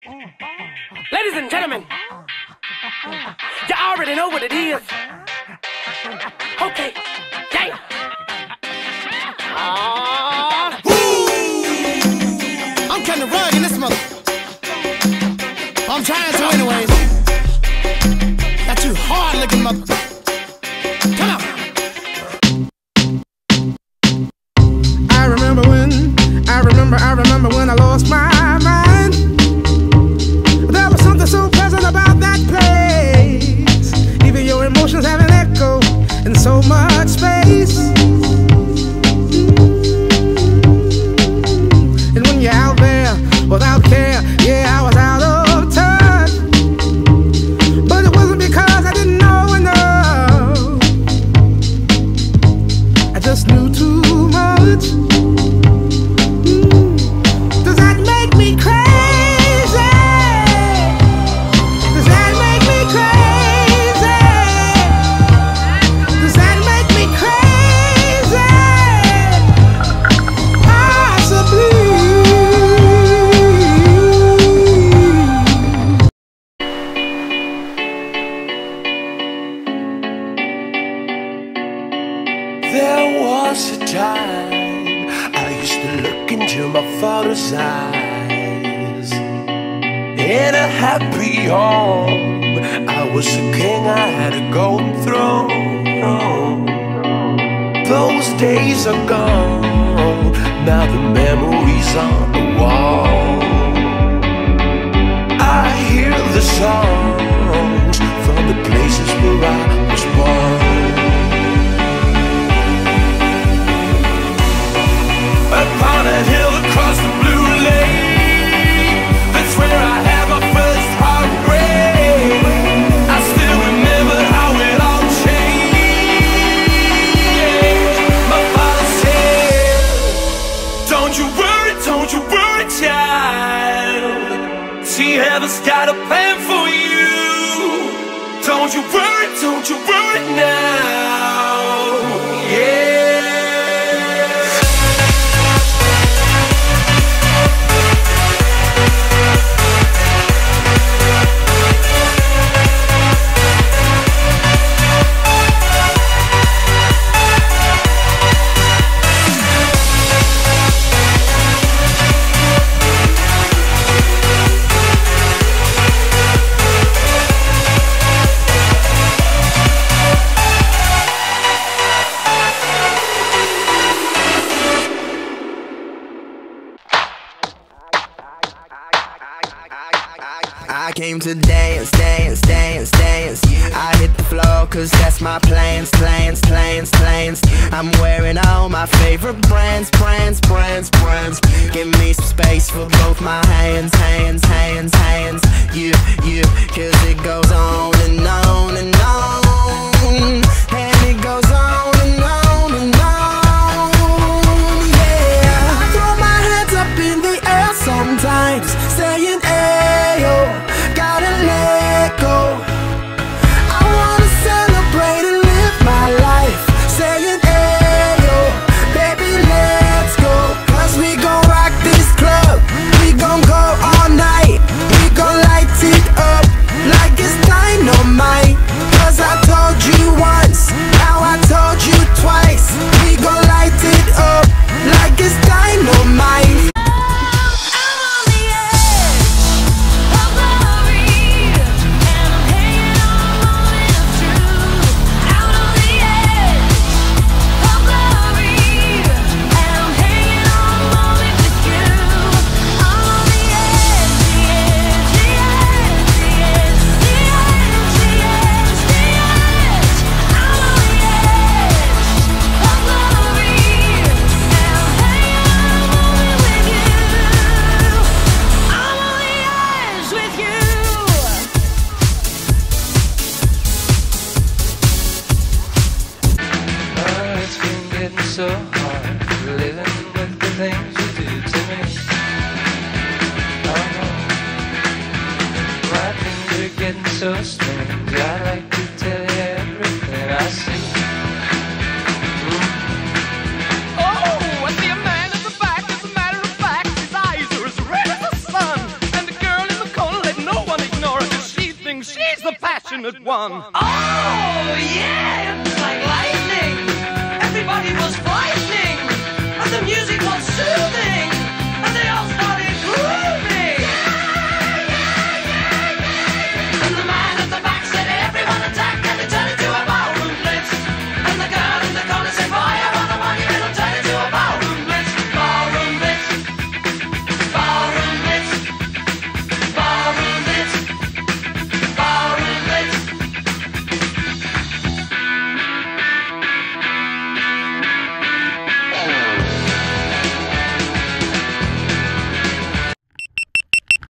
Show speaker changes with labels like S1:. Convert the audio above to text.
S1: Ladies and gentlemen, you already know what it is. Okay, yeah.
S2: I'm kinda rugged in this mother. I'm trying to anyways. Got you hard looking mother. Come on. I remember when I lost my mind. There was something so pleasant about that place. Even your emotions have an echo in so much space. And when you're out there without care, yeah, I was out of touch. But it wasn't because I didn't know enough. I just knew too much. Does that make me crazy? Does that make me crazy? Does that make me crazy? Possibly.
S3: There was a time I used to look into my father's eyes. In a happy home, I was a king, I had a golden throne. Those days are gone, now the memories on the wall. I hear the songs from the places where I was born. Upon a hill across the blue lake, that's where I had my first heartbreak. I still remember how it all changed. My father said, don't you worry, child. See, heaven's got a plan for you. Don't you worry now. Yeah.
S4: I came to dance, dance, dance, dance. I hit the floor cause that's my plans, plans, plans, plans. I'm wearing all my favorite brands, brands, brands, brands. Give me some space for both my hands, hands, hands, hands. You, cause it goes on and on and on. And it goes on and on and on. Yeah, I throw my hands up in the air sometimes, saying ayo. Gotta let go. I wanna celebrate and live my life, saying ayo, baby, let's go. Cause we gon' rock this club, we gon' go all night. We gon' light it up like it's dynamite. Cause I told you once, now I told you twice. We gon' light it up like it's dynamite.
S5: So hard living with the things you do to me. Oh, my things are getting so strange. I like to tell you everything I see.
S1: Oh, I see a man in the back. As a matter of fact, his eyes are as red as the sun, and the girl in the she's the passionate one.
S6: Oh, yeah, it was like lightning. Everybody was frightening, but the music was soothing.